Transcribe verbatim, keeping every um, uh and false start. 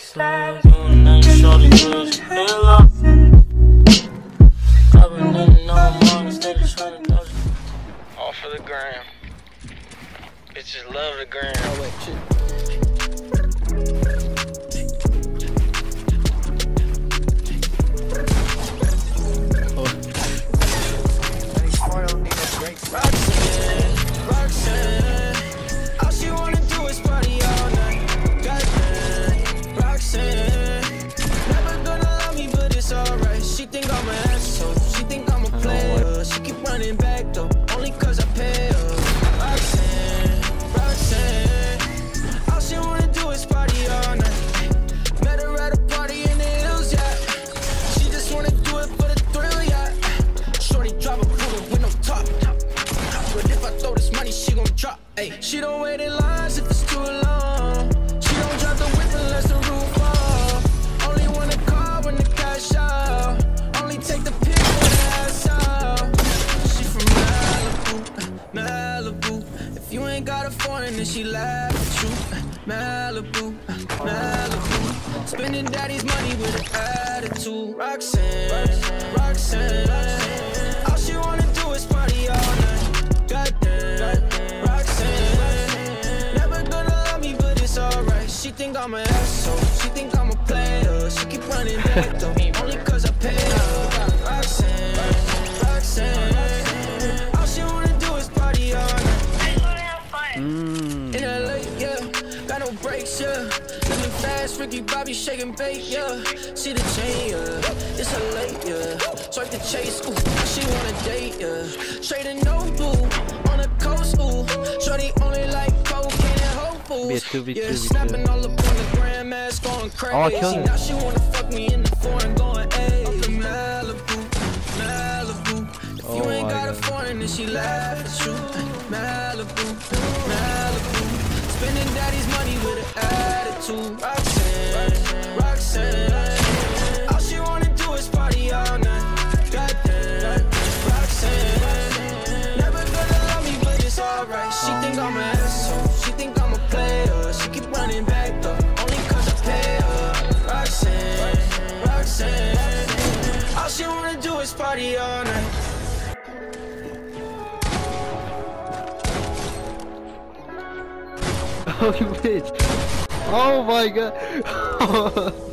Roxanne, doing nothing shorty good, she feel up. I've been living on mom instead of trying to dodge it. All for the gram. Bitches love the gram. Oh wait, shit. Roxanne, Roxanne, all she wanna do is party all night. Goddamn, Roxanne, never gonna love me, but it's alright. She think I'm an asshole, she think I'm a player. She keep running back though, only cause I pay her. Roxanne, Roxanne, all she wanna do is party all night. Met her at a party in the hills, yeah. She just wanna do it for the thrill, yeah. Shorty drop a poodle with no top. But if I throw this money, she gon' drop. Ay, she don't wait in lines if it's too long. She don't drop the whip unless the roof fall. Only wanna call when the cash out. Only take the pic when the ass out. She from Malibu, Malibu. If you ain't got a foreign, then she laugh at you. Malibu, Malibu. Spending daddy's money with an attitude. Roxanne, Roxanne, Roxanne. All she wanna do is party all night. Goddamn, Roxanne, never gonna love me, but it's alright. She think I'm an asshole, she think I'm a player. She keep running back though, only cause I pay her. Roxanne, Roxanne, all she wanna do is party all night. Mm. In L A, yeah, got no brakes, yeah. Living fast, Ricky Bobby shaking bait, yeah. See the chain, yeah, it's a late, yeah. Swipe the chase, ooh, she wanna date, yeah. Straight and no blue, on the coast, ooh. Shorty only like cocaine and Whole Foods. Yeah, snapping all up on the grandmas, going crazy. Now she wanna fuck me in the foreign, going ayy. Up in Malibu, Malibu. If you ain't got a foreign, then she laugh at you. Malibu, Malibu. Spending daddy's money with an attitude. Roxanne, Roxanne, all she wanna do is party all night. Goddamn, Roxanne, never gonna love me, but it's alright. She think I'm an asshole, she think I'm a player. She keep running back though, only cause I pay her. Roxanne, Roxanne, all she wanna do is party all night. Oh, you bitch! Oh my god!